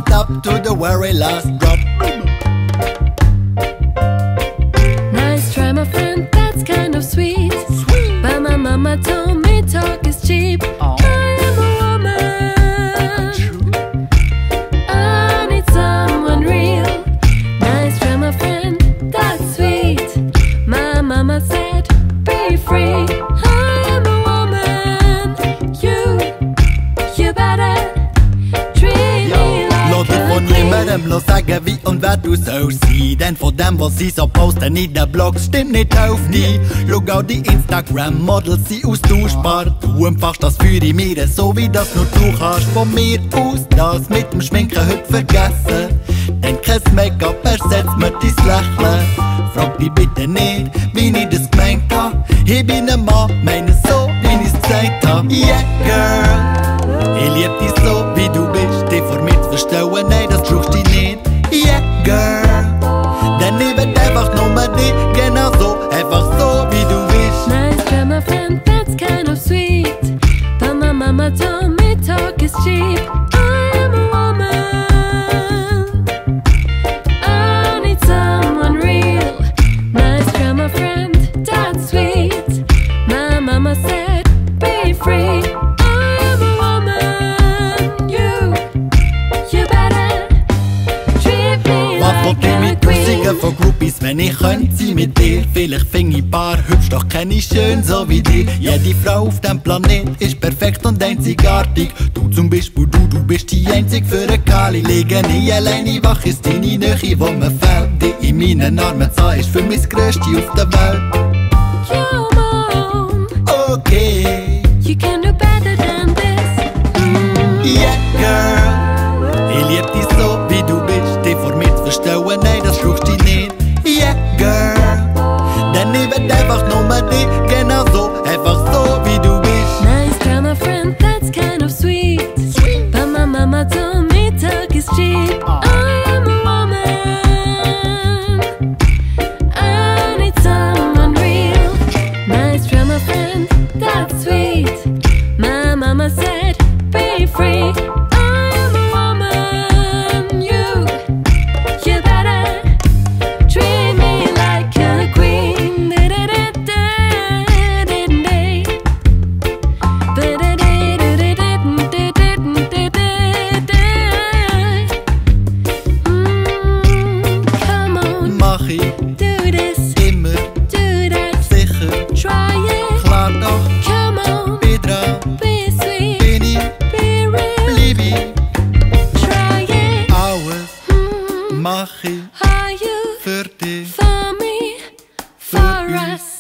it up to the very last drop. Nice try, my friend, that's kind of sweet. But my mama told me talk is cheap. I am a woman, I need someone real. Nice try, my friend, that's sweet. My mama said, be free. I am a woman, you better treat me Lass dich von niemandem sagen, wie und wer du sollst sein. Denn von dem, was sie so posten in den Blogs, stimmt nicht auf nie. Schau auch die Instagram-Models, sie austauschbar. Du empfachst das Feuer in mir, so wie das nur du kannst. Von mir aus das mit dem Schminken heute vergessen. Denn kein Make-up ersetzt mir dein Lächeln. Frag dich bitte nicht, wie ich das gemeint hab. Ich bin ein Mann, meine so, wie ich's gesagt hab. Yeah, girl, ich lieb dich so, wie du bist. Dich vor mir zu verstellen, nein, das brauchst du nicht. Yeah, girl, denn ich will einfach nur dich, genau so, einfach so, wie du bist. Nice try, my friend, that's kind of sweet. But my mama told me talk is cheap. I am a woman, I need someone real. Nice try, my friend, that's sweet. My mama said, be free. I am a woman, you better treat me Was like wollt ihr a mit queen. Tausenden von Groupies, wenn ich könnte sein mit dir? Vielleicht find ich paar hübsch, doch keine schön so wie dir. Jede Frau auf dem Planet ist perfekt und einzigartig. Du zum Beispiel, du bist die einzige für eine Kali. Liege nie alleine wach, ist deine Nähe, wo mir fällt. Die in meinen Armen zu haben, ist für mich das Größte auf der Welt. Yo, mom, Okay, you can do better than this. yeah, girl, ich lieb dich so, wie du bist. Dich vor mir zu verstellen, nein, das brauchst du nicht. Yeah, girl, denn ich will einfach nur dich, genau so, einfach so, wie du bist. Nice try, my friend, that's kind of sweet. But my mama told me talk is cheap. I am a woman, I need someone real. Nice try, my friend, that's sweet. My mama said, be free. I am a woman, you better treat me like a queen. Come on, Mach ich do this, immer do that, sicher, try it. klar doch, Come on, bin dran, be sweet, bin ich, be real, bleib ich, try it. alles mach ich Are you für dich. for me, for us?